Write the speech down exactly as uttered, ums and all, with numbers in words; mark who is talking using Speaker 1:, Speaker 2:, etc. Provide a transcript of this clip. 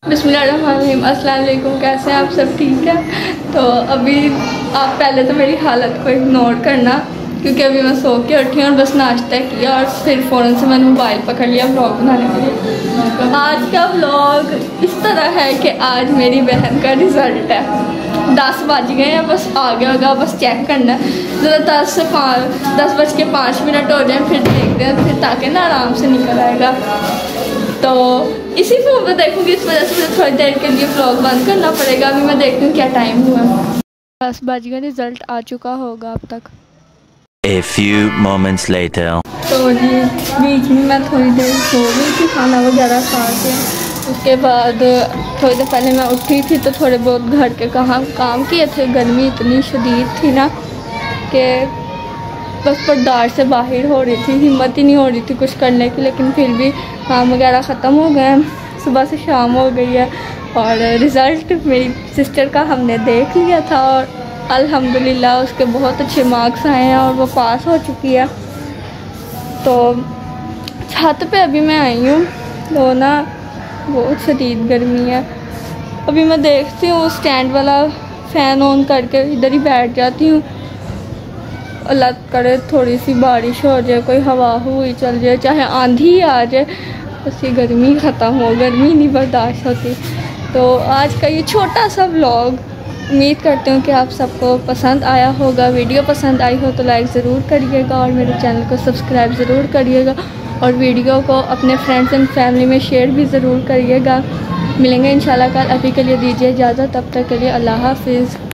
Speaker 1: बिस्मिल्लाहिर्रहमानिर्रहीम। अस्सलाम वालेकुम। कैसे हैं आप सब? ठीक है। तो अभी आप पहले तो मेरी हालत को इग्नोर करना, क्योंकि अभी मैं सो के उठी हूँ और बस नाश्ता किया और फिर फ़ौरन से मैंने मोबाइल पकड़ लिया व्लॉग बनाने के लिए। आज का व्लॉग इस तरह है कि आज मेरी बहन का रिज़ल्ट है। दस बज गए हैं, बस आ गया होगा, बस चेक करना है। ज़रा दस से पाँच दस बज के पाँच मिनट हो जाए फिर देखते हैं, फिर ताकि ना आराम से निकल आएगा। तो इसी फोन में देखूँगी, इस वजह से मुझे थोड़ी देर के लिए व्लॉग बंद करना पड़ेगा। अभी मैं देखती हूँ क्या टाइम हुआ। दस बज गए, रिज़ल्ट आ चुका होगा अब तक।
Speaker 2: A few moments later.
Speaker 1: तो जी बीच में मैं थोड़ी देर सो गई थी खाना वगैरह खा के। उसके बाद थोड़ी देर पहले मैं उठी थी तो थोड़े बहुत घर के काम काम किए थे। गर्मी इतनी शदीद थी ना कि बस बर्दाश्त से बाहर हो रही थी, हिम्मत ही नहीं हो रही थी कुछ करने की। लेकिन फिर भी काम वगैरह ख़त्म हो गए, सुबह से शाम हो गई है। और रिज़ल्ट मेरी सिस्टर का हमने देख लिया था और अल्हम्दुलिल्लाह उसके बहुत अच्छे मार्क्स आए हैं और वो पास हो चुकी है। तो छत पे अभी मैं आई हूँ तो ना बहुत शदीद गर्मी है। अभी मैं देखती हूँ स्टैंड वाला फ़ैन ऑन करके इधर ही बैठ जाती हूँ। अल्लाह करे थोड़ी सी बारिश हो जाए, कोई हवा हुई चल जाए, चाहे आंधी ही आ जाए, उसकी गर्मी ख़त्म हो। गर्मी नहीं बर्दाश्त होती। तो आज का ये छोटा सा व्लॉग उम्मीद करती हूँ कि आप सबको पसंद आया होगा। वीडियो पसंद आई हो तो लाइक ज़रूर करिएगा और मेरे चैनल को सब्सक्राइब ज़रूर करिएगा और वीडियो को अपने फ्रेंड्स एंड फैमिली में शेयर भी ज़रूर करिएगा। मिलेंगे इंशाल्लाह कल। अभी के लिए दीजिए इजाज़त, तब तक के लिए अल्लाह हाफिज़।